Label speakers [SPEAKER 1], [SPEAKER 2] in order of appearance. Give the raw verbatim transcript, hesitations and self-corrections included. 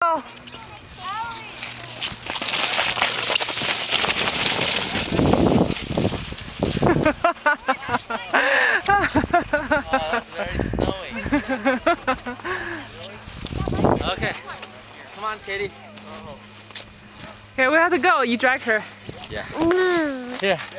[SPEAKER 1] go.
[SPEAKER 2] Oh, that's very snowy. Okay. Come on, Katie.
[SPEAKER 1] Okay, we have to go. You dragged her.
[SPEAKER 2] Yeah.
[SPEAKER 1] Here.